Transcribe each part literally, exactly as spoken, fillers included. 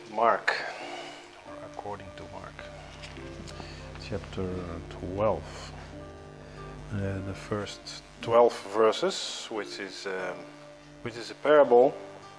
Mark, or according to Mark, chapter twelve. Uh, the first twelve verses, which is um, which is a parable.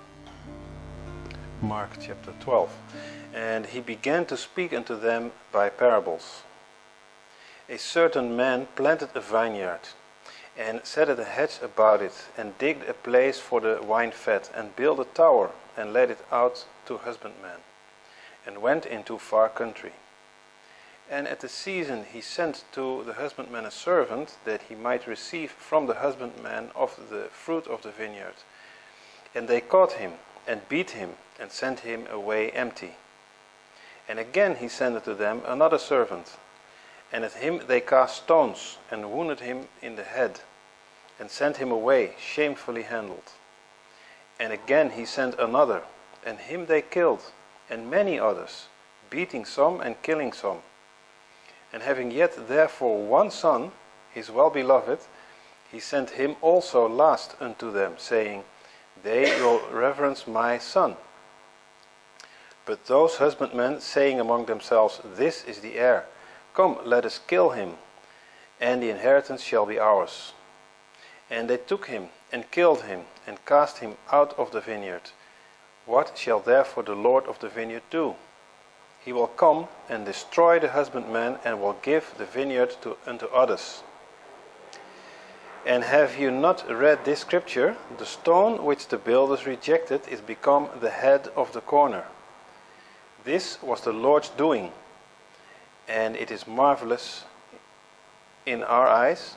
Mark chapter twelve. And he began to speak unto them by parables. A certain man planted a vineyard, and set a hedge about it, and digged a place for the wine fat, and built a tower, and let it out to husbandmen, and went into far country. And at the season he sent to the husbandman a servant, that he might receive from the husbandman of the fruit of the vineyard. And they caught him, and beat him, and sent him away empty. And again he sent to them another servant, and at him they cast stones, and wounded him in the head, and sent him away shamefully handled. And again he sent another, and him they killed, and many others, beating some and killing some. And having yet therefore one son, his well-beloved, he sent him also last unto them, saying, They will reverence my son. But those husbandmen, saying among themselves, This is the heir, come, let us kill him, and the inheritance shall be ours. And they took him, and killed him, and cast him out of the vineyard. What shall therefore the Lord of the vineyard do? He will come and destroy the husbandman, and will give the vineyard to, unto others. And have you not read this scripture? The stone which the builders rejected is become the head of the corner. This was the Lord's doing, and it is marvelous in our eyes.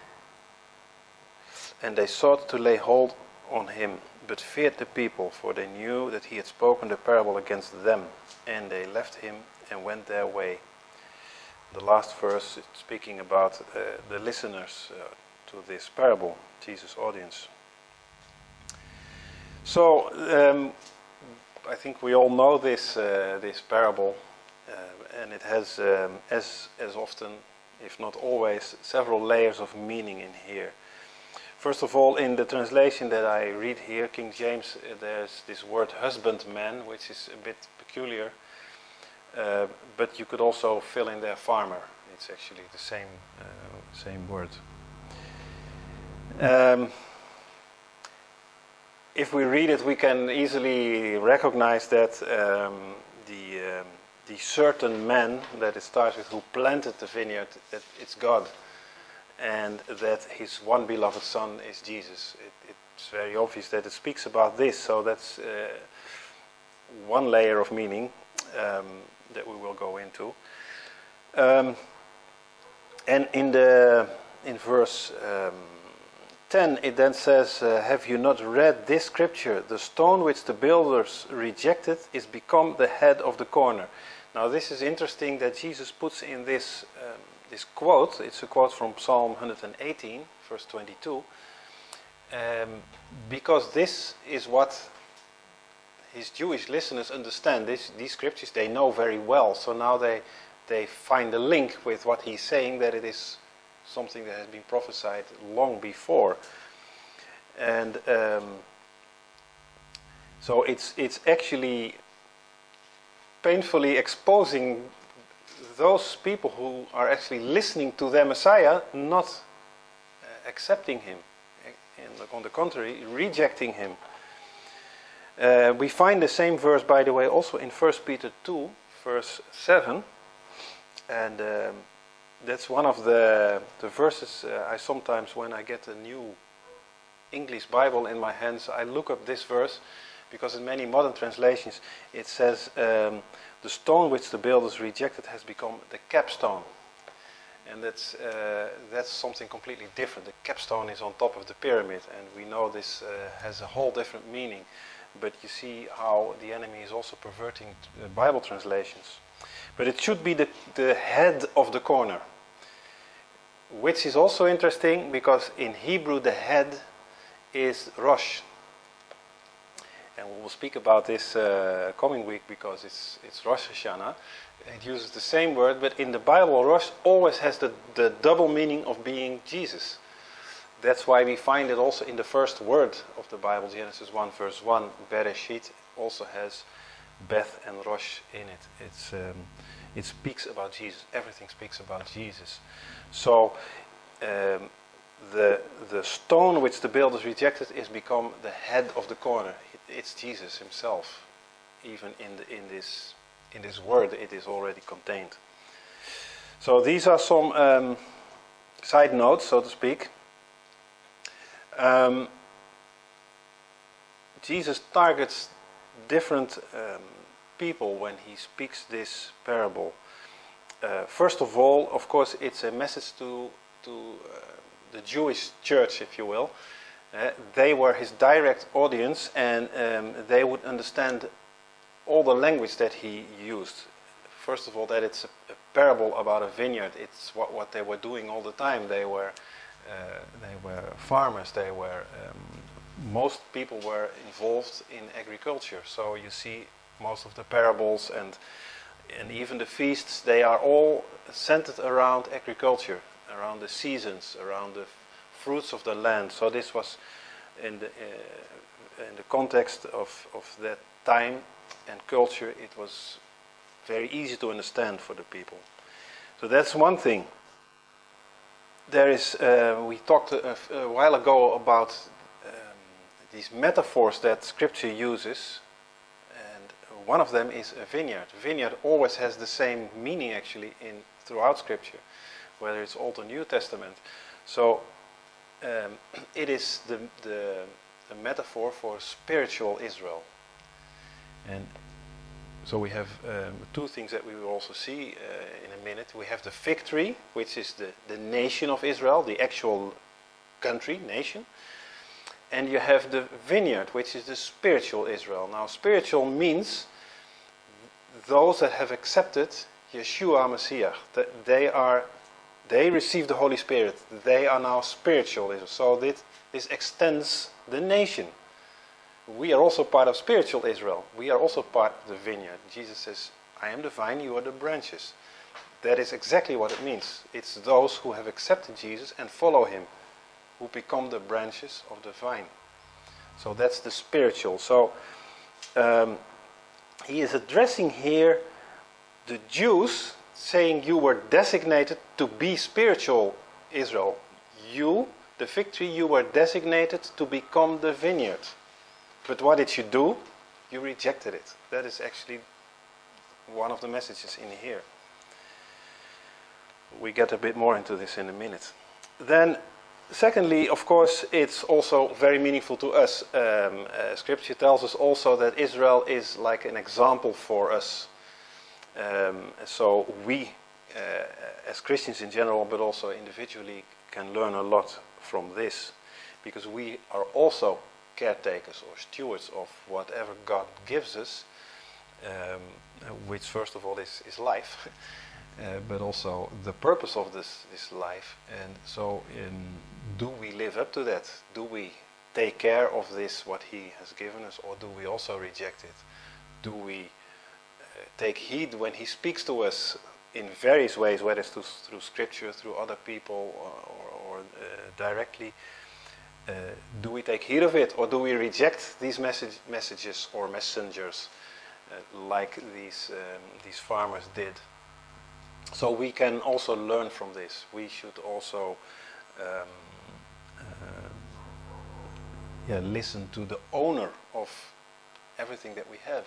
And they sought to lay hold on him, but feared the people, for they knew that he had spoken the parable against them. And they left him and went their way. The last verse is speaking about uh, the listeners uh, to this parable, Jesus' audience. So, um, I think we all know this uh, this parable, uh, and it has, um, as as often, if not always, several layers of meaning in here. First of all, in the translation that I read here, King James, uh, there's this word husbandman, which is a bit peculiar, uh, but you could also fill in there farmer. It's actually the same uh, same word. Um, If we read it, we can easily recognize that um, the um, the certain man that it starts with, who planted the vineyard, that it's God, and that his one beloved son is Jesus. It, it's very obvious that it speaks about this, so that's uh, one layer of meaning um, that we will go into. Um, and in the in verse Um, ten, it then says, uh, have you not read this scripture? The stone which the builders rejected is become the head of the corner. Now this is interesting that Jesus puts in this um, this quote. It's a quote from Psalm one eighteen, verse twenty-two, um, because this is what his Jewish listeners understand. This, these scriptures they know very well, so now they, they find a link with what he's saying, that it is something that has been prophesied long before. And um, so it's it's actually painfully exposing those people who are actually listening to their Messiah, not uh, accepting him, and on the contrary, rejecting him. Uh, we find the same verse, by the way, also in First Peter two, verse seven, and um, that's one of the, the verses uh, I sometimes, when I get a new English Bible in my hands, I look up this verse, because in many modern translations it says, um, the stone which the builders rejected has become the capstone. And that's, uh, that's something completely different. The capstone is on top of the pyramid, and we know this uh, has a whole different meaning. But you see how the enemy is also perverting uh, Bible translations. But it should be the, the head of the corner. Which is also interesting, because in Hebrew the head is Rosh. And we will speak about this uh, coming week, because it's, it's Rosh Hashanah. It uses the same word, but in the Bible Rosh always has the, the double meaning of being Jesus. That's why we find it also in the first word of the Bible, Genesis one verse one. Bereshit also has Beth and Rosh in it. It's um, it speaks about Jesus. Everything speaks about Jesus. So um, the the stone which the builders rejected is become the head of the corner. It, it's Jesus himself. Even in the, in this in this word, it is already contained. So these are some um, side notes, so to speak. Um, Jesus targets different um, people when he speaks this parable. Uh, first of all, of course, it's a message to to uh, the Jewish church, if you will. Uh, they were his direct audience, and um, they would understand all the language that he used. First of all, that it's a, a parable about a vineyard. It's what, what they were doing all the time. They were uh, they were farmers. They were um, most people were involved in agriculture. So you see most of the parables and and even the feasts. They are all centered around agriculture, around the seasons, around the fruits of the land. So this was in the uh, in the context of of that time and culture. It was very easy to understand for the people. So that's one thing. There is, uh, we talked a, a while ago about um, these metaphors that Scripture uses, and one of them is a vineyard. A vineyard always has the same meaning actually in throughout Scripture, whether it's Old or New Testament. So um, it is the, the, the metaphor for spiritual Israel. And so we have um, two things that we will also see uh, in a minute. We have the fig tree, which is the, the nation of Israel, the actual country, nation. And you have the vineyard, which is the spiritual Israel. Now, spiritual means those that have accepted Yeshua Messiah. That they are, they receive the Holy Spirit. They are now spiritual Israel. So this, this extends the nation. We are also part of spiritual Israel. We are also part of the vineyard. Jesus says, I am the vine, you are the branches. That is exactly what it means. It's those who have accepted Jesus and follow him who become the branches of the vine. So that's the spiritual. So um, he is addressing here the Jews, saying you were designated to be spiritual Israel. You, the fig tree, you were designated to become the vineyard. But what did you do? You rejected it. That is actually one of the messages in here. We get a bit more into this in a minute. Then, secondly, of course, it's also very meaningful to us. Um, uh, Scripture tells us also that Israel is like an example for us. Um, so we, uh, as Christians in general, but also individually, can learn a lot from this. Because we are also caretakers or stewards of whatever God gives us, um, which first of all is, is life, uh, but also the purpose of this, this life. And so in, do we live up to that? Do we take care of this, what he has given us, or do we also reject it? Do we uh, take heed when he speaks to us in various ways, whether it's through, through Scripture, through other people, or, or, or uh, directly? Uh, do we take heed of it, or do we reject these message, messages or messengers uh, like these um, these farmers did? So we can also learn from this. We should also um, uh, yeah, listen to the owner of everything that we have.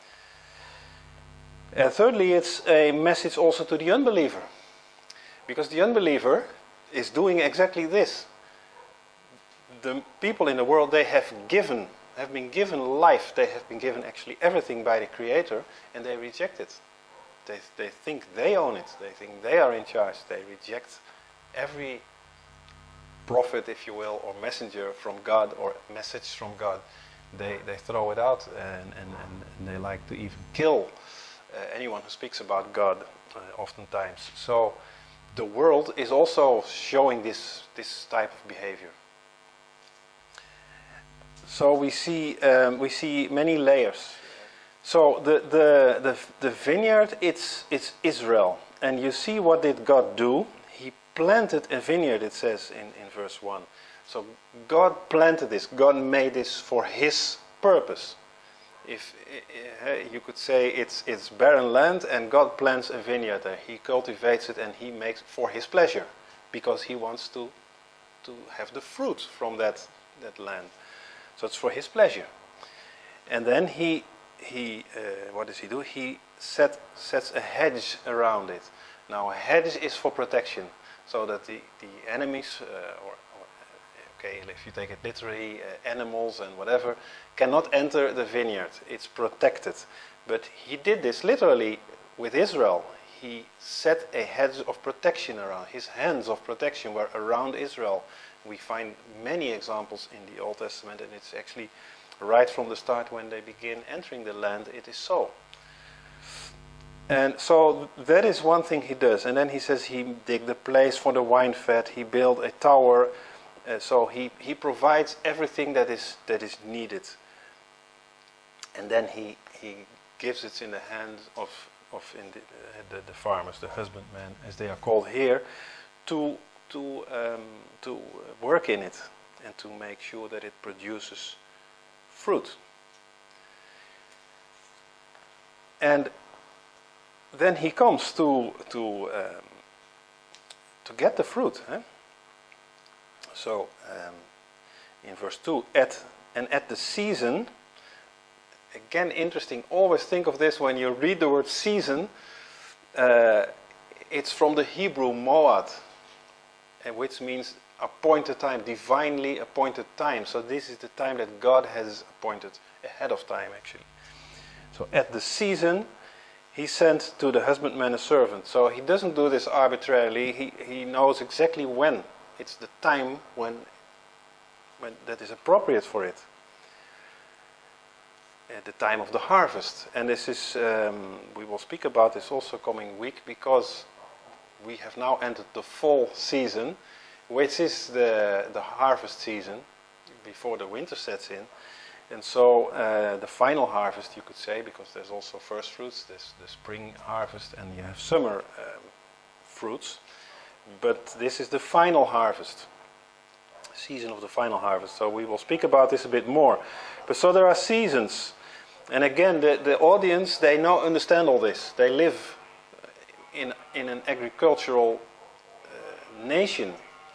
And thirdly, it's a message also to the unbeliever, because the unbeliever is doing exactly this. The people in the world, they have given, have been given life. They have been given actually everything by the Creator, and they reject it. They they think they own it. They think they are in charge. They reject every prophet, if you will, or messenger from God, or message from God. They they throw it out, and and, and they like to even kill uh, anyone who speaks about God, uh, oftentimes. So the world is also showing this this type of behavior. So we see um, we see many layers. So the the the, the vineyard, it's it's Israel, and you see what did God do? He planted a vineyard. It says in in verse one. So God planted this. God made this for His purpose. if uh, you could say it's it's barren land and God plants a vineyard there. He cultivates it and he makes for his pleasure, because he wants to to have the fruit from that that land. So it's for his pleasure. And then he he uh, what does he do? He set sets a hedge around it. Now a hedge is for protection, so that the the enemies uh, or okay, if you take it literally, uh, animals and whatever, cannot enter the vineyard. It's protected. But he did this literally with Israel. He set a hedge of protection around. His hands of protection were around Israel. We find many examples in the Old Testament, and it's actually right from the start when they begin entering the land, it is so. And so that is one thing he does. And then he says he dig the place for the wine vat. He built a tower. Uh, so he, he provides everything that is that is needed, and then he he gives it in the hands of of in the, uh, the, the farmers, the husbandmen, as they are called here, to to um, to work in it and to make sure that it produces fruit. And then he comes to to um, to get the fruit. Eh? So, um, in verse two, at and at the season, again interesting, always think of this when you read the word season, uh, it's from the Hebrew moad, and which means appointed time, divinely appointed time. So this is the time that God has appointed ahead of time, actually. So at the season, he sent to the husbandman a servant. So he doesn't do this arbitrarily, he, he knows exactly when. It's the time when, when that is appropriate for it. At the time of the harvest. And this is, um, we will speak about this also coming week, because we have now entered the fall season, which is the, the harvest season before the winter sets in. And so uh, the final harvest, you could say, because there's also first fruits, there's the spring harvest, and you have summer um, fruits. But this is the final harvest, season of the final harvest. So we will speak about this a bit more. But so there are seasons. And again, the, the audience, they now understand all this. They live in, in an agricultural uh, nation.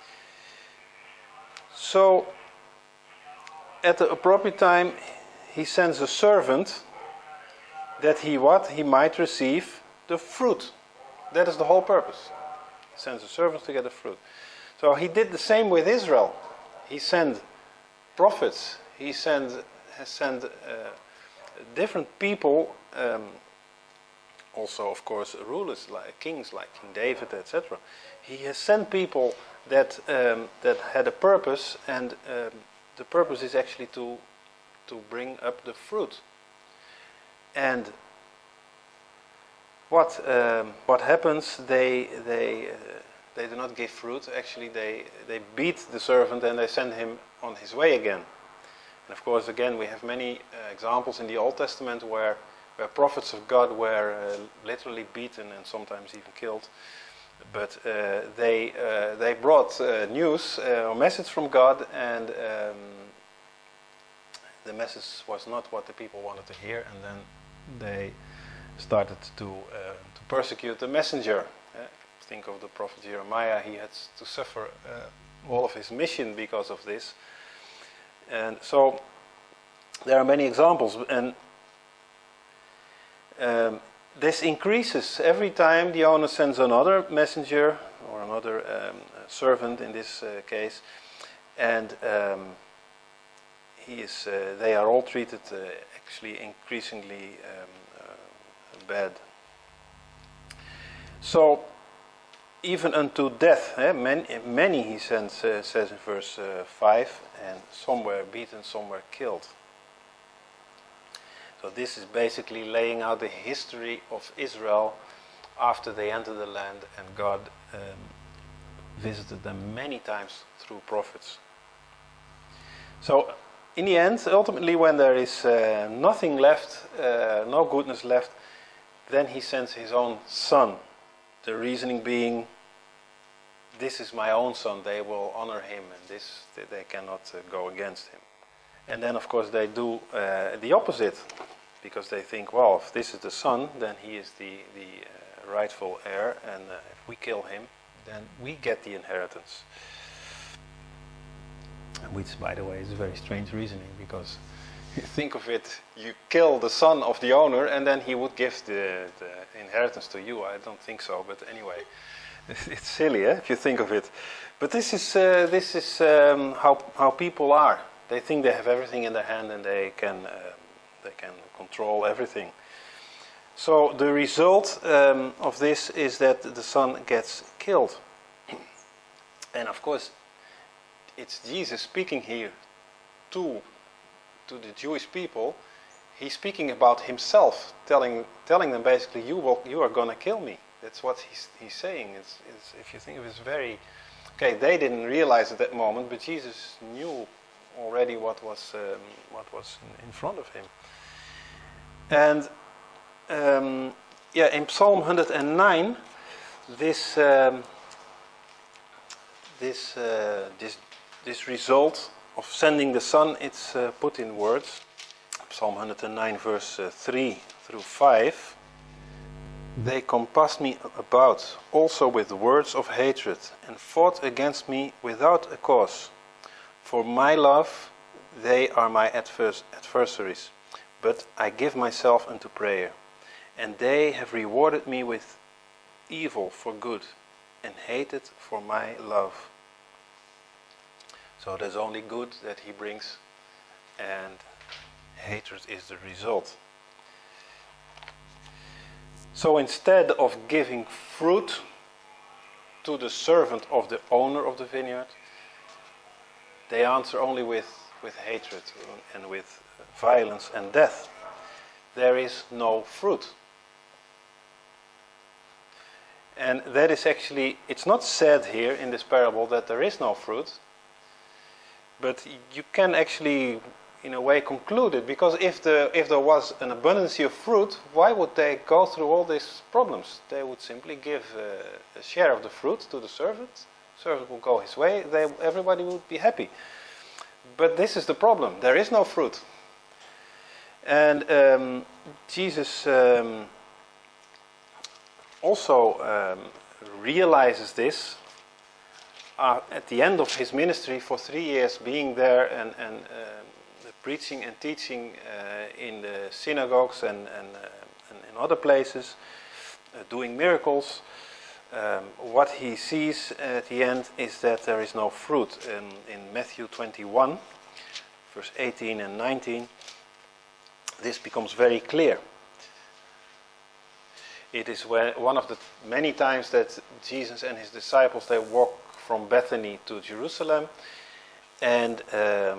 So at the appropriate time, he sends a servant that he what? He might receive the fruit. That is the whole purpose. Sends a servant to get the fruit. So he did the same with Israel. He sent prophets. He sent has sent uh, different people. Um, also, of course, rulers like kings, like King David, et cetera. He has sent people that um, that had a purpose, and um, the purpose is actually to to bring up the fruit. And What um, what happens? They they uh, they do not give fruit. Actually, they they beat the servant and they send him on his way again. And of course, again, we have many uh, examples in the Old Testament where where prophets of God were uh, literally beaten and sometimes even killed. But uh, they uh, they brought uh, news uh, or message from God, and um, the message was not what the people wanted to hear, and then they started to uh, to persecute the messenger. Uh, think of the prophet Jeremiah; he had to suffer uh, all of his mission because of this. And so there are many examples, and um, this increases every time the owner sends another messenger or another um, servant in this uh, case, and um, he is. Uh, they are all treated uh, actually increasingly Um, bad. So, even unto death, eh, many, many he sends, uh, says in verse uh, five, and some were beaten, some were killed. So this is basically laying out the history of Israel after they entered the land, and God um, visited them many times through prophets. So, in the end, ultimately, when there is uh, nothing left, uh, no goodness left, then he sends his own son. The reasoning being, this is my own son, they will honor him, and this they cannot uh, go against him. And then, of course, they do uh, the opposite. because they think, well, if this is the son, then he is the, the uh, rightful heir, and uh, if we kill him, then we get the inheritance. Which, by the way, is a very strange reasoning, because you think of it, you kill the son of the owner and then he would give the, the inheritance to you. I don't think so, but anyway, it's silly, eh, if you think of it. But this is, uh, this is um, how, how people are. They think they have everything in their hand and they can, uh, they can control everything. So the result um, of this is that the son gets killed. And of course, it's Jesus speaking here to, to the Jewish people. He's speaking about himself, telling, telling them basically, you, will, you are going to kill me. That's what he's, he's saying. It's, it's, if you think of it, it's very... Okay, they didn't realize at that moment, but Jesus knew already what was, um, what was in, in front of him. And um, yeah, in Psalm one hundred nine, this, um, this, uh, this, this result of sending the Son, it's uh, put in words. Psalm one hundred nine, verse uh, three through five. They compassed me about also with words of hatred, and fought against me without a cause. For my love, they are my advers adversaries, but I give myself unto prayer. And they have rewarded me with evil for good, and hated for my love. So there's only good that he brings, and hatred is the result. So instead of giving fruit to the servant of the owner of the vineyard, they answer only with, with hatred and with violence and death. There is no fruit. And that is actually, it's not said here in this parable that there is no fruit, but you can actually, in a way, conclude it, because if the if there was an abundance of fruit, why would they go through all these problems? They would simply give uh, a share of the fruit to the servant. The servant will go his way. They, everybody would be happy. But this is the problem. There is no fruit. And um, Jesus um, also um, realizes this uh, at the end of his ministry, for three years being there and, and um, preaching and teaching uh, in the synagogues and, and, uh, and in other places, uh, doing miracles. Um, what he sees at the end is that there is no fruit. Um, in Matthew twenty-one, verse eighteen and nineteen, this becomes very clear. It is where one of the many times that Jesus and his disciples, they walk from Bethany to Jerusalem, and um,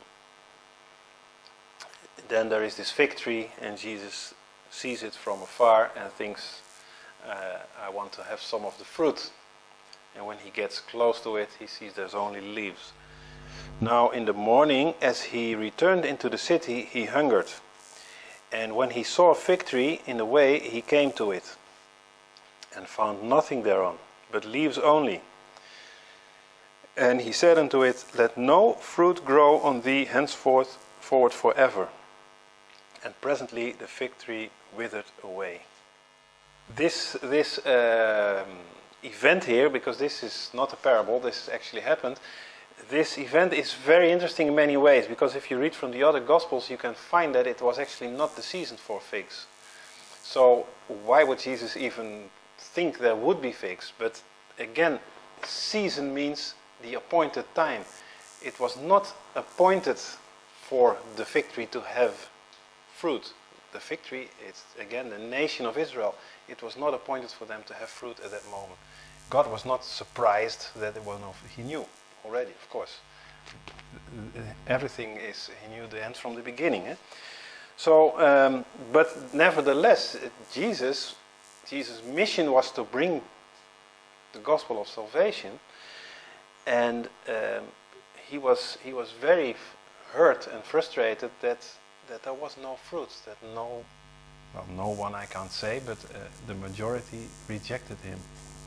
then there is this fig tree, and Jesus sees it from afar and thinks, uh, I want to have some of the fruit. And when he gets close to it, he sees there's only leaves. Now in the morning, as he returned into the city, he hungered. And when he saw a fig tree in the way, he came to it, and found nothing thereon, but leaves only. And he said unto it, let no fruit grow on thee henceforth forward forever. And presently the fig tree withered away. This, this um, event here, because this is not a parable, this actually happened, this event is very interesting in many ways, because if you read from the other Gospels, you can find that it was actually not the season for figs. So why would Jesus even think there would be figs? But again, season means the appointed time. It was not appointed for the fig tree to have fruit. The fig tree, it's again the nation of Israel. It was not appointed for them to have fruit at that moment. God was not surprised that it was no fruit. He knew already, of course. Everything is, he knew the end from the beginning. Eh? So, um, but nevertheless, Jesus, Jesus' mission was to bring the gospel of salvation, and um, he was he was very hurt and frustrated that that there was no fruit, that no, well, no one I can't say, but uh, the majority rejected him.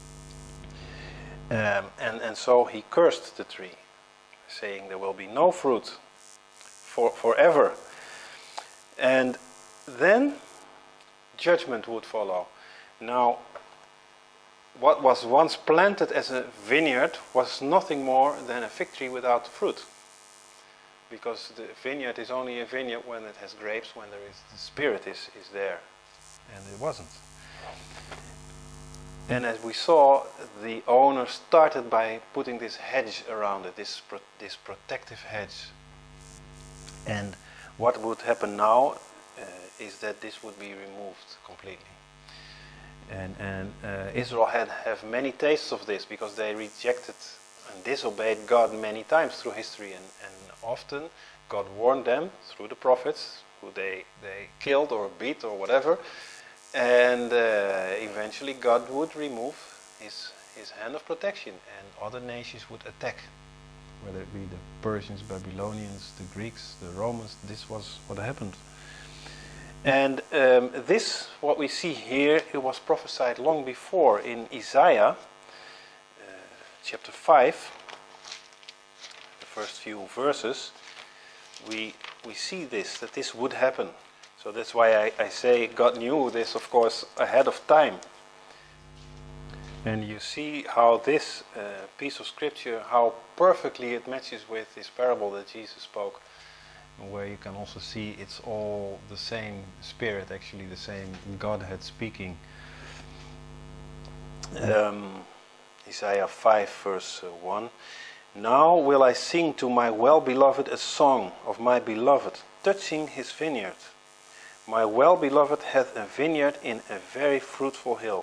Um, and, and so he cursed the tree, saying there will be no fruit for forever. And then judgment would follow. Now, what was once planted as a vineyard was nothing more than a fig tree without fruit. Because the vineyard is only a vineyard when it has grapes, when there is the Spirit is, is there. And it wasn't. And as we saw, the owner started by putting this hedge around it, this, pro this protective hedge. And what would happen now uh, is that this would be removed completely. And, and uh, Israel had have many tastes of this because they rejected and disobeyed God many times through history, and, and often God warned them through the prophets, who they, they killed or beat or whatever, and uh, eventually God would remove his, his hand of protection and other nations would attack, whether it be the Persians, Babylonians, the Greeks, the Romans. This was what happened. And um, this, what we see here, it was prophesied long before in Isaiah chapter five, the first few verses, we we see this, that this would happen. So that's why I, I say God knew this, of course, ahead of time. And you see how this uh, piece of scripture, how perfectly it matches with this parable that Jesus spoke, where you can also see it's all the same Spirit, actually the same Godhead speaking. Um, Isaiah five verse one. Now will I sing to my well-beloved a song of my beloved, touching his vineyard. My well-beloved hath a vineyard in a very fruitful hill.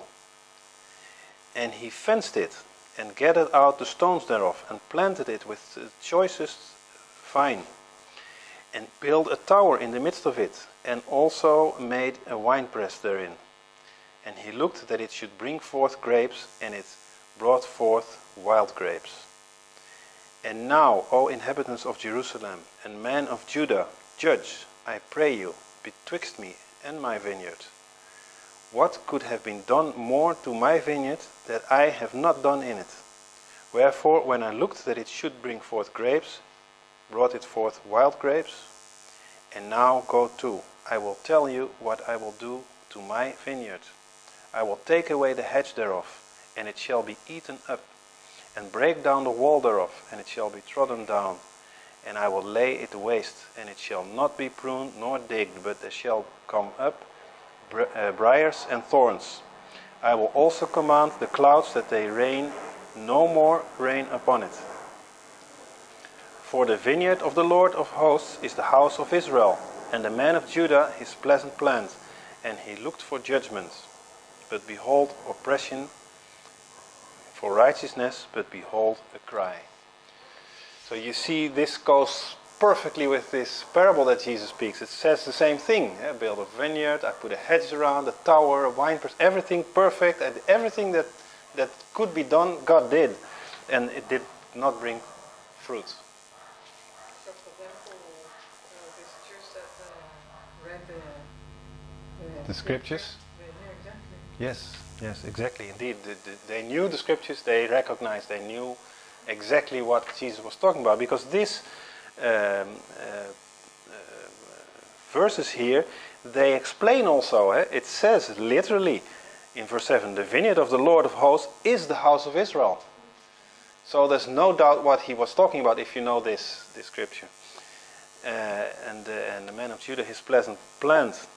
And he fenced it, and gathered out the stones thereof, and planted it with the choicest vine, and built a tower in the midst of it, and also made a winepress therein. And he looked that it should bring forth grapes, and it brought forth wild grapes. And now, O inhabitants of Jerusalem, and men of Judah, judge, I pray you, betwixt me and my vineyard. What could have been done more to my vineyard that I have not done in it? Wherefore, when I looked that it should bring forth grapes, brought it forth wild grapes. And now go to, I will tell you what I will do to my vineyard. I will take away the hedge thereof, and it shall be eaten up, and break down the wall thereof, and it shall be trodden down. And I will lay it waste, and it shall not be pruned nor digged, but there shall come up bri uh, briars and thorns. I will also command the clouds that they rain no more rain upon it. For the vineyard of the Lord of hosts is the house of Israel, and the man of Judah his pleasant plant. And he looked for judgment, but behold oppression, for righteousness, but behold a cry. So you see, this goes perfectly with this parable that Jesus speaks. It says the same thing. Eh? Build a vineyard, I put a hedge around, a tower, a wine press, everything perfect, and everything that, that could be done, God did. And it did not bring fruit. So for example, uh, this church that uh, read the, the, The scriptures? Yeah, exactly. Yes, yes, exactly. Indeed, the, the, they knew the scriptures, they recognized, they knew exactly what Jesus was talking about. Because these um, uh, uh, verses here, they explain also, eh? It says literally in verse seven, the vineyard of the Lord of hosts is the house of Israel. So there's no doubt what he was talking about if you know this, this scripture. Uh, and, uh, and the man of Judah, his pleasant plant.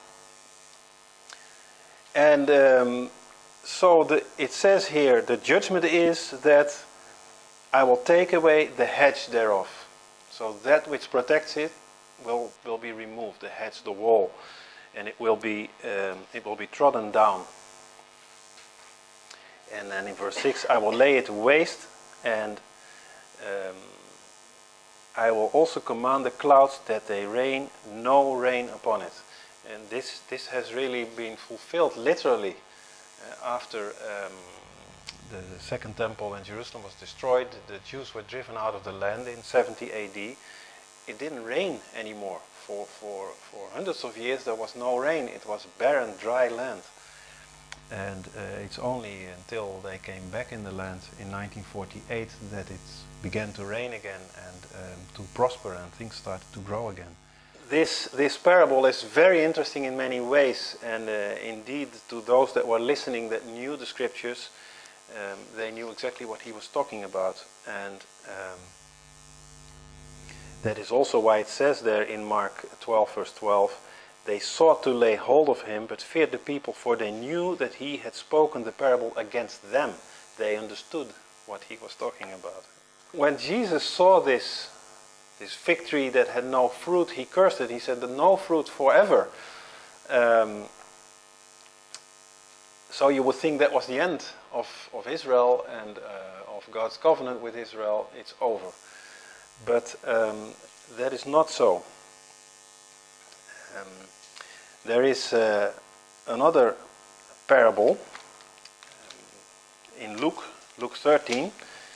And um, so the, it says here, the judgment is that I will take away the hedge thereof. So that which protects it will, will be removed, the hedge, the wall. And it will be, um, it will be trodden down. And then in verse six, I will lay it waste, and um, I will also command the clouds that they rain no rain upon it. And this, this has really been fulfilled literally uh, after um, the second temple in Jerusalem was destroyed. The Jews were driven out of the land in seventy A D. It didn't rain anymore. For, for, for hundreds of years there was no rain. It was barren, dry land. And uh, it's only until they came back in the land in nineteen forty-eight that it began to rain again and um, to prosper, and things started to grow again. this, this parable is very interesting in many ways, and uh, indeed to those that were listening that knew the scriptures, um, they knew exactly what he was talking about. And um, that is also why it says there in Mark twelve verse twelve, they sought to lay hold of him, but feared the people, for they knew that he had spoken the parable against them. They understood what he was talking about. When Jesus saw this, this fig tree that had no fruit, he cursed it. He said, no fruit forever. Um, so you would think that was the end of, of Israel and uh, of God's covenant with Israel. It's over. But um, that is not so. Um, there is uh, another parable um, in Luke, Luke thirteen,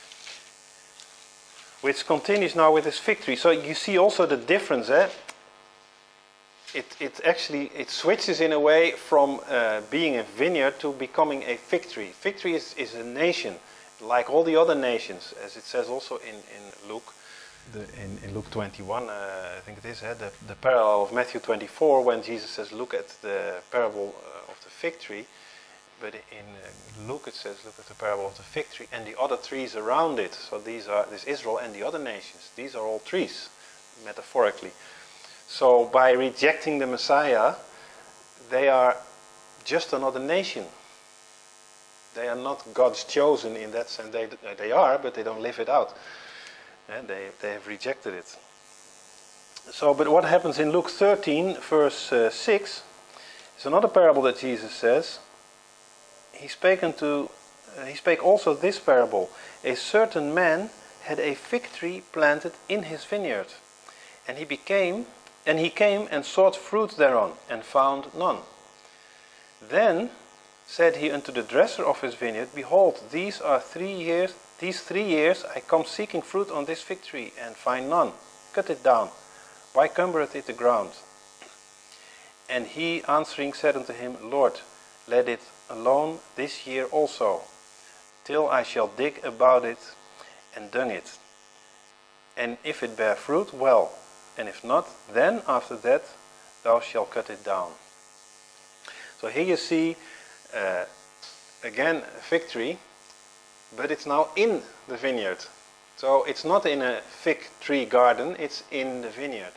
which continues now with this fig tree. So you see also the difference. Eh? It, it actually it switches in a way from uh, being a vineyard to becoming a fig tree. Fig tree is, is a nation, like all the other nations, as it says also in, in Luke. The, in, in Luke twenty-one, uh, I think it is, uh, the, the parallel of Matthew twenty-four, when Jesus says, look at the parable uh, of the fig tree. But in uh, Luke it says, look at the parable of the fig tree and the other trees around it. So these are, this Israel and the other nations. These are all trees, metaphorically. So by rejecting the Messiah, they are just another nation. They are not God's chosen in that sense. They, they are, but they don't live it out. And they, they have rejected it. So, but what happens in Luke thirteen, verse uh, six, is another parable that Jesus says. He spake unto, uh, he spake also this parable. A certain man had a fig tree planted in his vineyard, and he became, and he came and sought fruit thereon, and found none. Then said he unto the dresser of his vineyard, behold, these are three years. These three years I come seeking fruit on this fig tree, and find none. Cut it down. Why cumbereth it the ground? And he answering said unto him, Lord, let it alone this year also, till I shall dig about it and dung it. And if it bear fruit, well, and if not, then after that thou shalt cut it down. So here you see uh, again a fig tree, but it's now in the vineyard. So it's not in a fig tree garden, it's in the vineyard.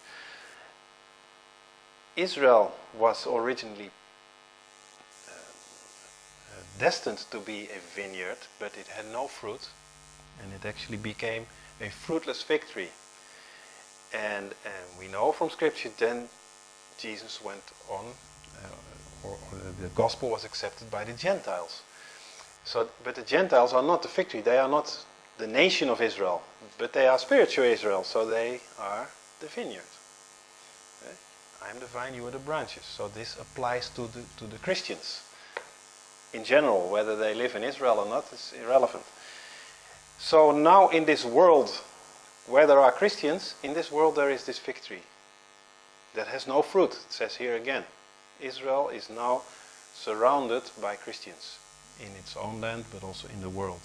Israel was originally uh, uh, destined to be a vineyard, but it had no fruit, and it actually became a fruitless fig tree. And uh, we know from scripture then Jesus went on, uh, or, or the gospel was accepted by the Gentiles. So, but the Gentiles are not the fig tree, they are not the nation of Israel, but they are spiritual Israel, so they are the vineyard. Okay? I am the vine, you are the branches. So this applies to the, to the Christians. In general, whether they live in Israel or not is irrelevant. So now in this world, where there are Christians, in this world there is this fig tree that has no fruit. It says here again, Israel is now surrounded by Christians. In its own land, but also in the world.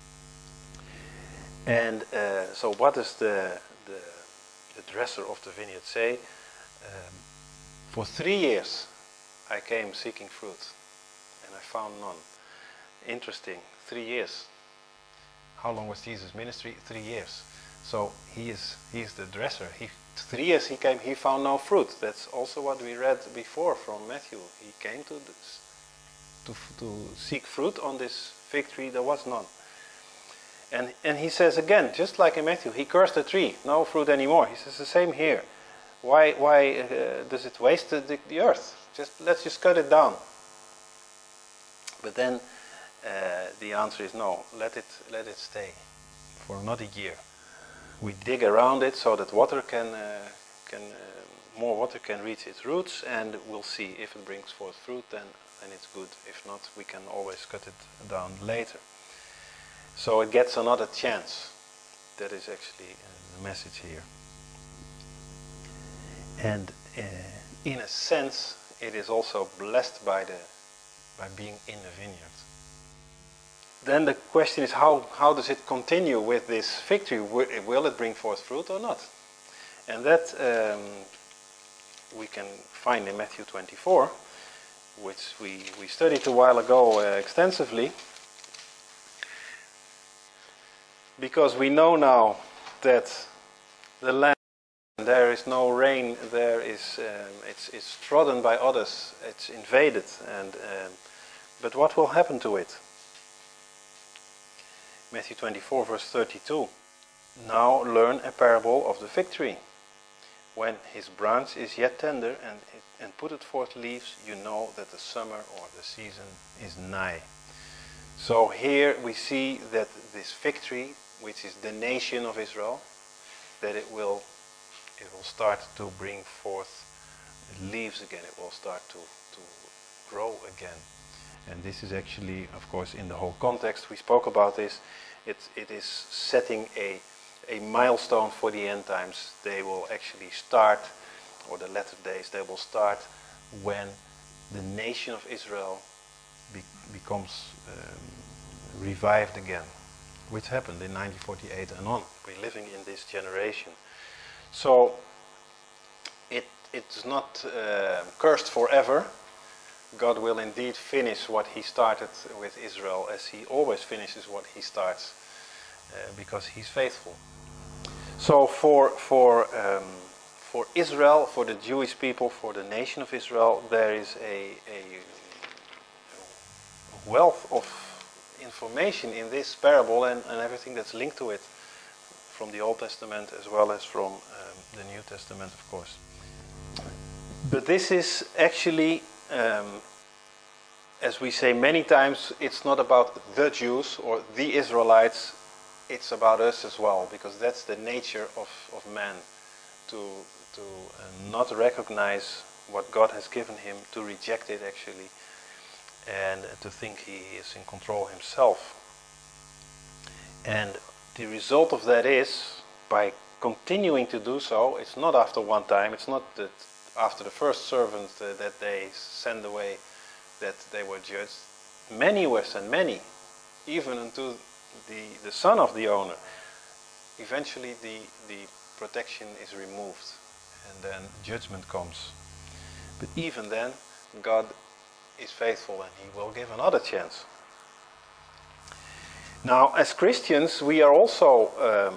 And uh, so what does the, the, the dresser of the vineyard say? Um, For three years I came seeking fruit, and I found none. Interesting, three years. How long was Jesus' ministry? Three years. So he is, he is the dresser. He, three years he came, he found no fruit. That's also what we read before from Matthew. He came to this To, to seek fruit on this fig tree, there was none. And, and he says again, just like in Matthew, he cursed the tree, no fruit anymore. He says the same here. Why, why uh, does it waste the, the earth? Just let's just cut it down. But then uh, the answer is no, let it, let it stay for another year. We dig around it so that water can, uh, can uh, more water can reach its roots, and we'll see if it brings forth fruit, then and it's good. If not, we can always cut it down later. So it gets another chance. That is actually uh, the message here. And uh, in a sense, it is also blessed by the by being in the vineyard. Then the question is, how how does it continue with this fig tree? Will it bring forth fruit or not? And that um, we can find in Matthew twenty-four, which we, we studied a while ago uh, extensively. Because we know now that the land, there is no rain, there is, um, it's, it's trodden by others, it's invaded, and um, but what will happen to it? Matthew twenty-four, verse thirty-two. Now learn a parable of the fig tree. When his branch is yet tender and, it, and putteth forth leaves, you know that the summer or the season is nigh. So here we see that this fig tree, which is the nation of Israel, that it will, it will start to bring forth leaves again. It will start to, to grow again. And this is actually, of course, in the whole context, we spoke about this, it, it is setting a, a milestone for the end times. They will actually start, or the latter days, they will start when the nation of Israel be, becomes um, revived again, which happened in nineteen forty-eight and on. We're living in this generation. So it it's not uh, cursed forever. God will indeed finish what he started with Israel, as he always finishes what he starts, uh, because he's faithful. So for for um, for Israel, for the Jewish people, for the nation of Israel, there is a, a wealth of information in this parable and, and everything that's linked to it, from the Old Testament as well as from um, the New Testament, of course. But this is actually, um, as we say many times, it's not about the Jews or the Israelites, it's about us as well, because that's the nature of, of man, to, to uh, not recognize what God has given him, to reject it actually, and to think he is in control himself. And the result of that is, by continuing to do so, it's not after one time, it's not that after the first servant uh, that they send away, that they were judged. Many were sent, many, even unto the, the son of the owner. Eventually the, the protection is removed, and then judgment comes. But even then, God is faithful and he will give another chance. Now, as Christians, we are also um,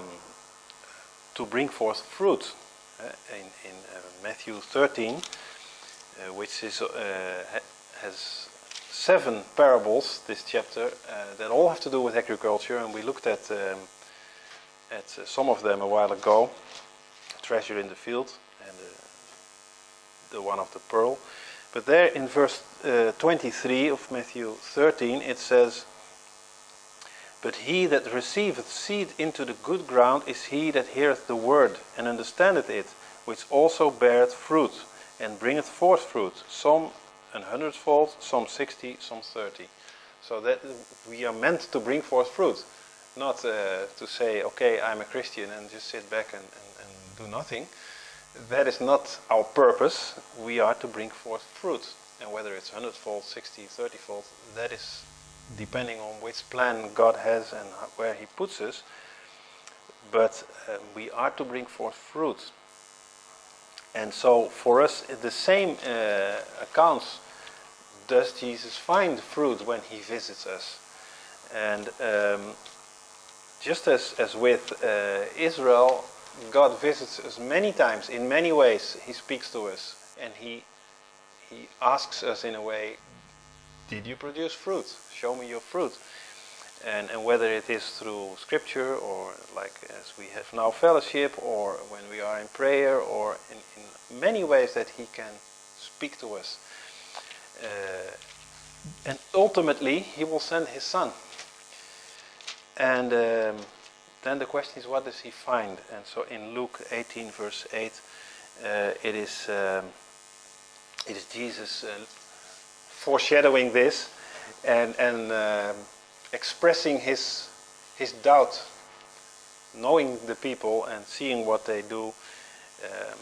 to bring forth fruit. Uh, in in uh, Matthew thirteen, uh, which is, uh, ha has seven parables, this chapter, uh, that all have to do with agriculture, and we looked at, um, at uh, some of them a while ago. Treasure in the field and uh, the one of the pearl. But there in verse uh, twenty-three of Matthew thirteen it says, "But he that receiveth seed into the good ground is he that heareth the word, and understandeth it, which also beareth fruit, and bringeth forth fruit, some an hundredfold, some sixty, some thirty." So that we are meant to bring forth fruit, not uh, to say, okay, I'm a Christian and just sit back and, and, and do nothing. That is not our purpose. We are to bring forth fruit, and whether it's hundredfold, sixty, thirty-fold, that is depending on which plan God has and where he puts us. But uh, we are to bring forth fruit. And so for us, the same uh, accounts does Jesus find fruit when he visits us. And um, just as, as with uh, Israel, God visits us many times, in many ways. He speaks to us, and he, he asks us in a way, did you produce fruit? Show me your fruit. And, and whether it is through scripture, or like as we have now fellowship, or when we are in prayer, or in, in many ways that he can speak to us. Uh, and ultimately he will send his son. And um, then the question is, what does he find? And so in Luke eighteen verse eight, uh, it is um, it is Jesus uh, foreshadowing this, and and um, expressing his his doubt, knowing the people and seeing what they do. Um,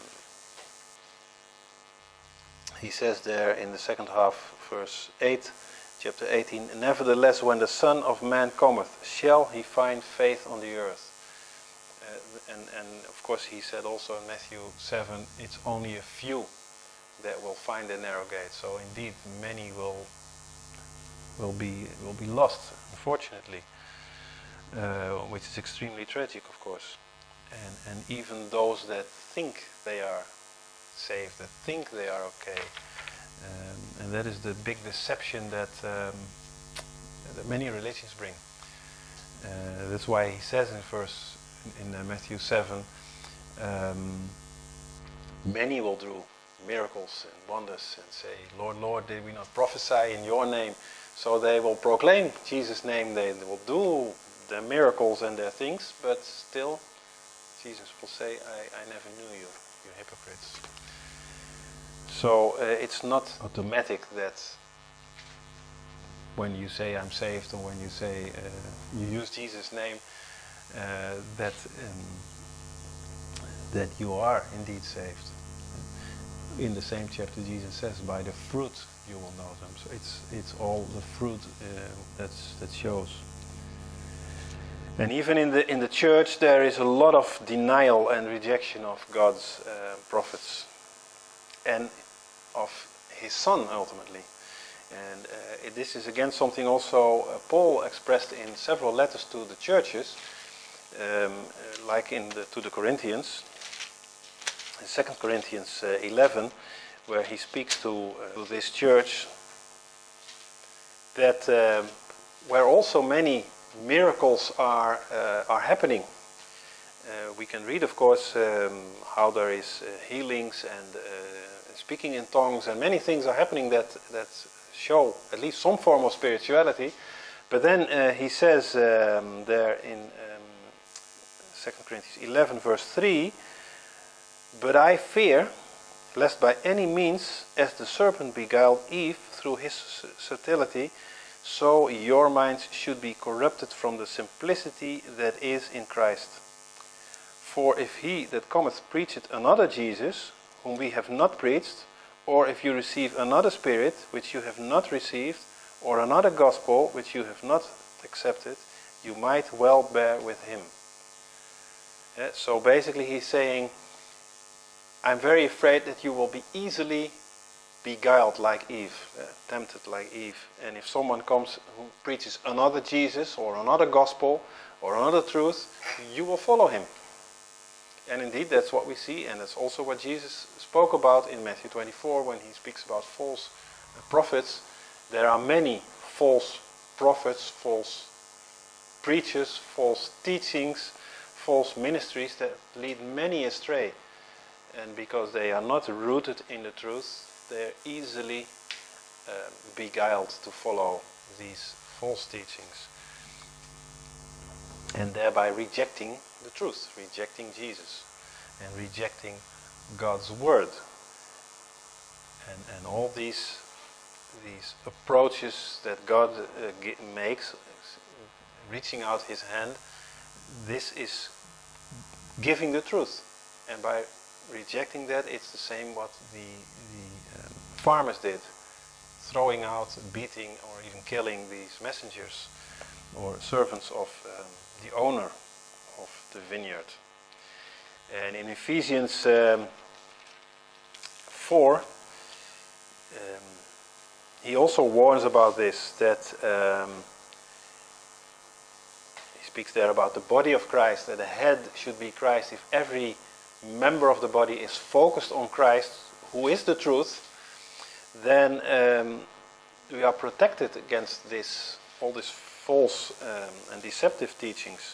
he says there in the second half, verse eight, chapter eighteen, "Nevertheless, when the Son of Man cometh, shall he find faith on the earth?" Uh, and, and of course he said also in Matthew seven, it's only a few that will find the narrow gate. So indeed, many will will be will be lost, unfortunately, uh, which is extremely tragic, of course. And and even those that think they are saved, that think they are okay, um, and that is the big deception that um, that many religions bring. Uh, that's why he says in verse in, in uh, Matthew seven, um, many will do miracles and wonders and say, Lord, Lord, did we not prophesy in your name? So they will proclaim Jesus' name, they will do their miracles and their things, but still Jesus will say, I, I never knew you, you hypocrites. So uh, it's not automatic that when you say I'm saved, or when you say uh, you use Jesus' name, uh, that um, that you are indeed saved. In the same chapter, Jesus says, "By the fruit you will know them." So it's it's all the fruit uh, that's that shows. And even in the in the church, there is a lot of denial and rejection of God's uh, prophets and of His Son ultimately. And uh, this is again something also uh, Paul expressed in several letters to the churches, um, uh, like in the, to the Corinthians, in Second Corinthians uh, eleven, where he speaks to, uh, to this church, that um, where also many miracles are uh, are happening. Uh, we can read, of course, um, how there is uh, healings and uh, speaking in tongues, and many things are happening that that show at least some form of spirituality. But then uh, he says um, there in um, Second Corinthians eleven verse three, "But I fear, lest by any means, as the serpent beguiled Eve through his subtlety, so your minds should be corrupted from the simplicity that is in Christ. For if he that cometh preacheth another Jesus, whom we have not preached, or if you receive another spirit which you have not received, or another gospel which you have not accepted, you might well bear with him." Yeah, so basically he's saying, I'm very afraid that you will be easily beguiled like Eve, uh, tempted like Eve. And if someone comes who preaches another Jesus, or another gospel, or another truth, you will follow him. And indeed, that's what we see, and that's also what Jesus spoke about in Matthew twenty-four when he speaks about false prophets. There are many false prophets, false preachers, false teachings, false ministries that lead many astray. And because they are not rooted in the truth, they are easily uh, beguiled to follow these false teachings, and thereby rejecting the truth, rejecting Jesus, and rejecting God's word. And and all these these approaches that God uh, makes, reaching out his hand, this is giving the truth. And by rejecting that, it's the same what the, the um, farmers did, throwing out, beating, or even killing these messengers or servants of um, the owner of the vineyard. And in Ephesians um, four, um, he also warns about this, that um, he speaks there about the body of Christ, that the head should be Christ. If every member of the body is focused on Christ, who is the truth, then um, we are protected against this, all these false um, and deceptive teachings.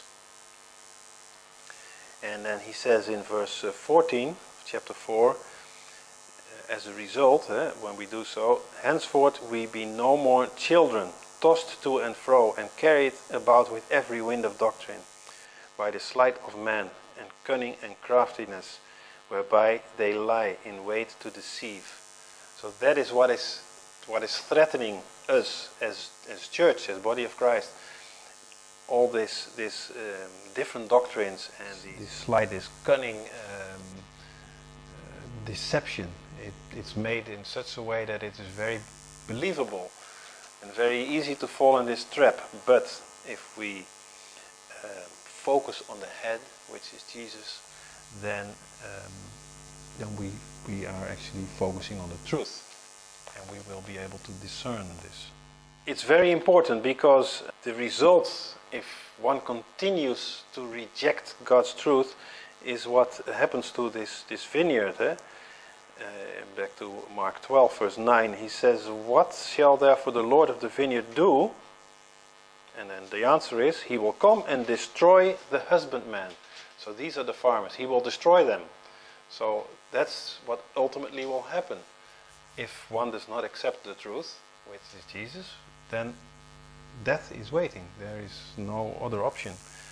And then he says in verse fourteen, chapter four, as a result, eh, when we do so, henceforth we be no more children, tossed to and fro, and carried about with every wind of doctrine, by the sleight of men, and cunning and craftiness, whereby they lie in wait to deceive. So that is what is what is threatening us as as church, as body of Christ. All this this um, different doctrines and these, this sleight, this cunning um, uh, deception. It, it's made in such a way that it is very believable and very easy to fall in this trap. But if we uh, focus on the head, which is Jesus, then um, then we, we are actually focusing on the truth, and we will be able to discern this. It's very important because the result, if one continues to reject God's truth, is what happens to this, this vineyard. Eh? Uh, back to Mark twelve, verse nine, he says, "What shall therefore the Lord of the vineyard do?" And then the answer is, he will come and destroy the husbandman. So these are the farmers. He will destroy them. So that's what ultimately will happen. If one does not accept the truth, which is Jesus, then death is waiting. There is no other option.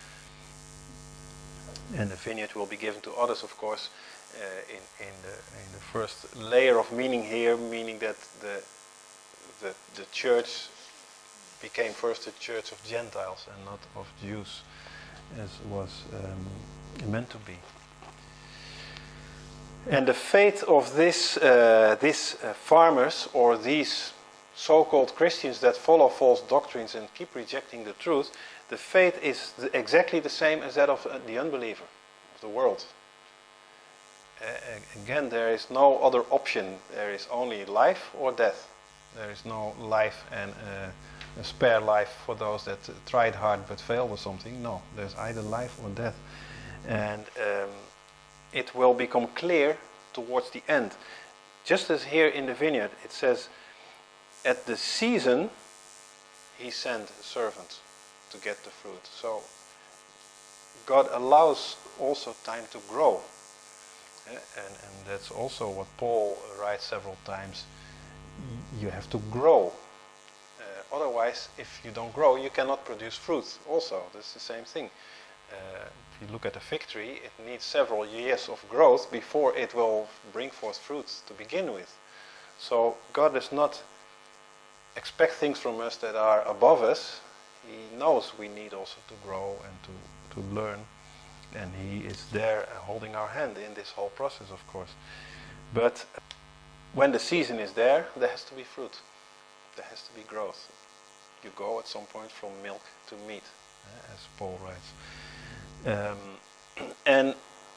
And the vineyard will be given to others, of course, uh, in, in, the, in the first layer of meaning here, meaning that the, the, the church became first a church of Gentiles and not of Jews, as was um, meant to be. And the fate of this, uh, these uh, farmers, or these so-called Christians that follow false doctrines and keep rejecting the truth, the fate is the, exactly the same as that of uh, the unbeliever, of the world. Uh, again, there is no other option. There is only life or death. There is no life and uh, a spare life for those that uh, tried hard but failed or something. No, there's either life or death. And um, it will become clear towards the end. Just as here in the vineyard, it says, at the season, he sent a servant to get the fruit. So God allows also time to grow. Yeah, and, and that's also what Paul writes several times. You have to grow. Uh, otherwise, if you don't grow, you cannot produce fruit. Also, that's the same thing. Uh, if you look at a fig tree, it needs several years of growth before it will bring forth fruit to begin with. So God does not expect things from us that are above us. He knows we need also to grow and to, to learn. And he is there holding our hand in this whole process, of course. But when the season is there, there has to be fruit. There has to be growth. You go at some point from milk to meat, as Paul writes. Um, and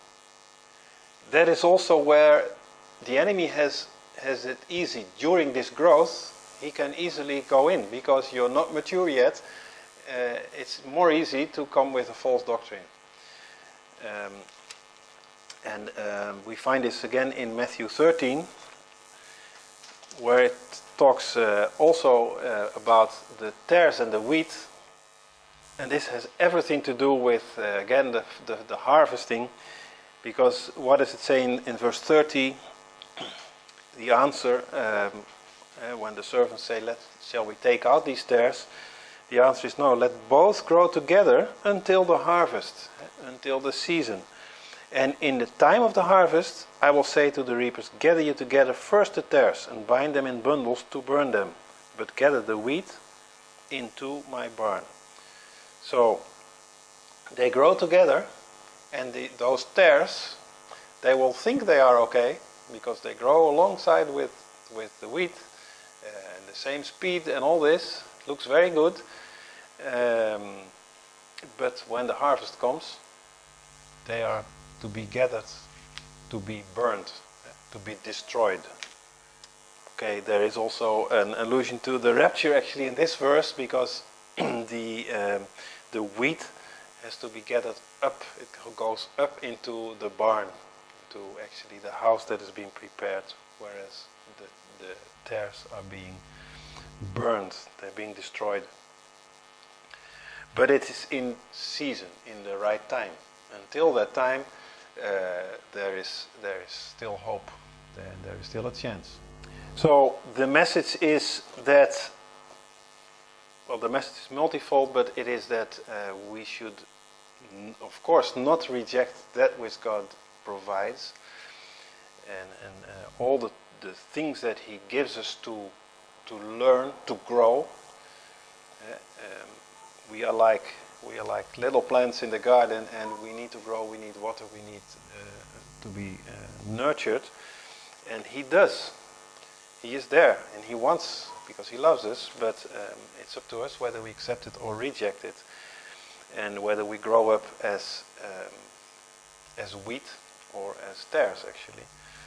that is also where the enemy has, has it easy. During this growth, he can easily go in, because you're not mature yet. Uh, it's more easy to come with a false doctrine. Um, and um, we find this again in Matthew thirteen, where it talks uh, also uh, about the tares and the wheat. And this has everything to do with, uh, again, the, the, the harvesting. Because what does it say in, in verse thirty? The answer, um, uh, when the servants say, "Let, shall we take out these tares?" The answer is no, let both grow together until the harvest, until the season. And in the time of the harvest, I will say to the reapers, gather you together first the tares and bind them in bundles to burn them, but gather the wheat into my barn. So they grow together, and the, those tares, they will think they are okay, because they grow alongside with, with the wheat, uh, and the same speed and all this. Looks very good, um, but when the harvest comes, they are to be gathered, to be burned, to be destroyed. Okay, there is also an allusion to the rapture actually in this verse, because the um, the wheat has to be gathered up. It goes up into the barn, to actually the house that is being prepared, whereas the, the tares are being burned, they're being destroyed. But it is in season, in the right time. Until that time, uh, there is there is still hope. There, there is still a chance. So the message is that, well, the message is multifold, but it is that uh, we should, n of course, not reject that which God provides, and and uh, all the the things that He gives us to. to learn, to grow. Uh, um, we are like we are like little plants in the garden, and we need to grow, we need water, we need uh, to be uh, nurtured. And He does. He is there, and He wants, because He loves us, but um, it's up to us whether we accept it or reject it, and whether we grow up as um, as wheat or as tares, actually.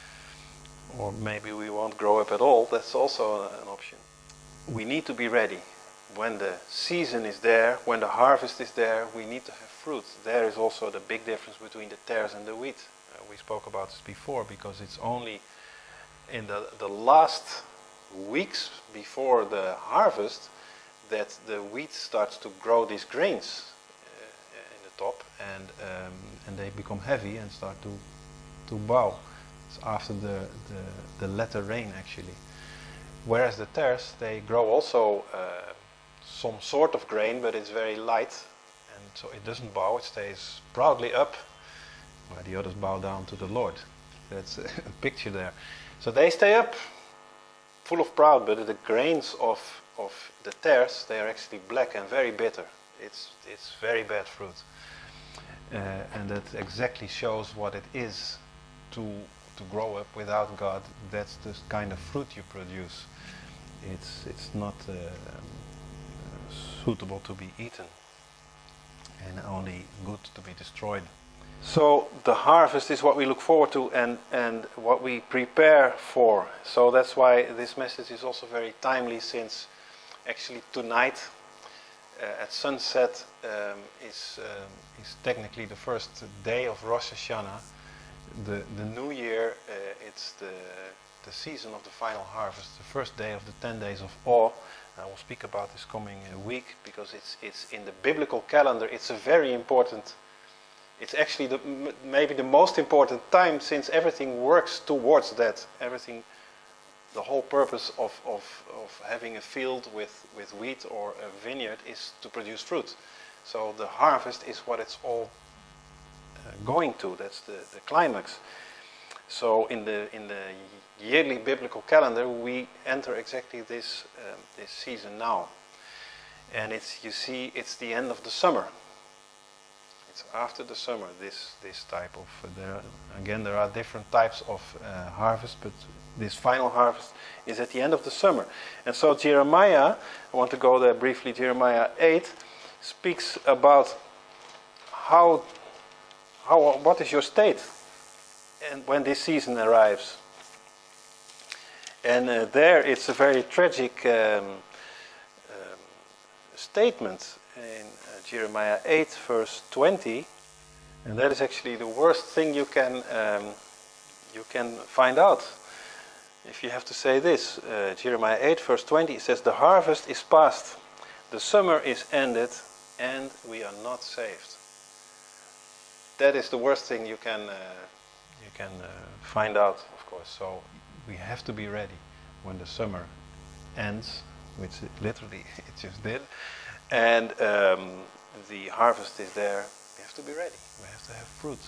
or maybe we won't grow up at all. That's also an option. We need to be ready. When the season is there, when the harvest is there, we need to have fruit. There is also the big difference between the tares and the wheat. Uh, we spoke about this before, because it's only in the, the last weeks before the harvest that the wheat starts to grow these grains uh, in the top, and um, and they become heavy and start to to bow. It's after the, the, the latter rain, actually. Whereas the tares, they grow also uh, some sort of grain, but it's very light, and so it doesn't bow, it stays proudly up, while the others bow down to the Lord. That's a picture there. So they stay up, full of proud, but the grains of, of the tares, they are actually black and very bitter. It's, it's very bad fruit. Uh, and that exactly shows what it is to, to grow up without God. That's the kind of fruit you produce. It's, it's not uh, suitable to be eaten, and only good to be destroyed. So the harvest is what we look forward to, and, and what we prepare for. So that's why this message is also very timely, since actually tonight uh, at sunset um, is, um, is technically the first day of Rosh Hashanah. The, the new year, uh, it's the, the season of the final harvest, the first day of the ten days of awe. I will speak about this coming uh, week, because it's, it's in the biblical calendar. It's a very important, it's actually the, m maybe the most important time, since everything works towards that. Everything, the whole purpose of, of, of having a field with, with wheat or a vineyard is to produce fruit. So the harvest is what it's all uh, going to. That's the, the climax. So in the, in the yearly biblical calendar, we enter exactly this, um, this season now. And it's, you see, it's the end of the summer. It's after the summer, this, this type of, uh, there, again, there are different types of uh, harvest, but this final harvest is at the end of the summer. And so Jeremiah, I want to go there briefly, Jeremiah eight, speaks about how, how, what is your state and when this season arrives. And uh, there it's a very tragic um, um, statement in uh, Jeremiah eight verse twenty, and that is actually the worst thing you can um, you can find out. If you have to say this, uh, Jeremiah eight verse twenty, it says, "The harvest is past, the summer is ended, and we are not saved." That is the worst thing you can uh, you can uh, find out, of course. So we have to be ready when the summer ends, which it literally it just did, and um, the harvest is there. We have to be ready. We have to have fruit,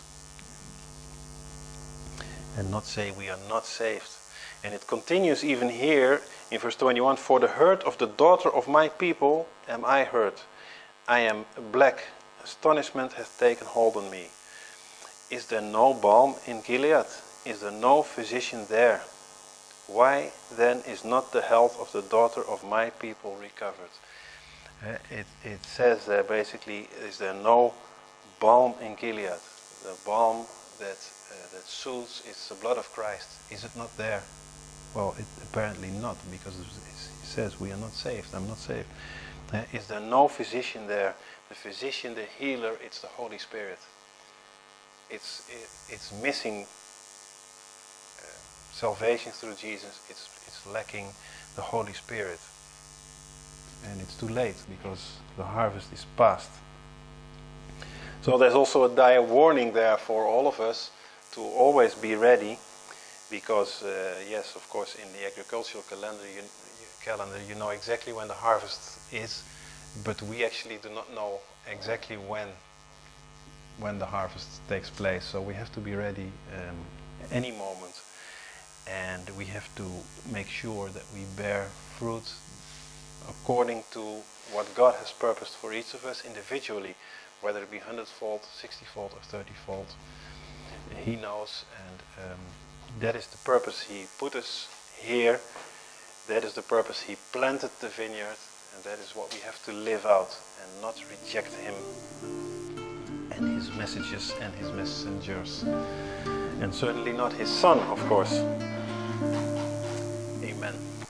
and not say we are not saved. And it continues even here in verse twenty-one, "For the hurt of the daughter of my people am I hurt. I am black. Astonishment hath taken hold on me. Is there no balm in Gilead? Is there no physician there? Why then is not the health of the daughter of my people recovered?" Uh, it, it says there basically, is there no balm in Gilead? The balm that, uh, that soothes, it's the blood of Christ. Is it not there? Well, it, apparently not, because it says we are not saved. I'm not saved. Uh, is there no physician there? The physician, the healer, it's the Holy Spirit. It's, it, it's missing uh, salvation through Jesus. It's, it's lacking the Holy Spirit. And it's too late, because the harvest is past. So there's also a dire warning there for all of us to always be ready, because uh, yes, of course, in the agricultural calendar you, calendar, you know exactly when the harvest is, but we actually do not know exactly when when the harvest takes place. So we have to be ready um, any moment, and we have to make sure that we bear fruit according to what God has purposed for each of us individually, whether it be hundredfold, sixtyfold, or thirtyfold. He knows, and um, that is the purpose He put us here. That is the purpose He planted the vineyard, and that is what we have to live out, and not reject Him and His messages and His messengers, and certainly not His Son, of course. Amen.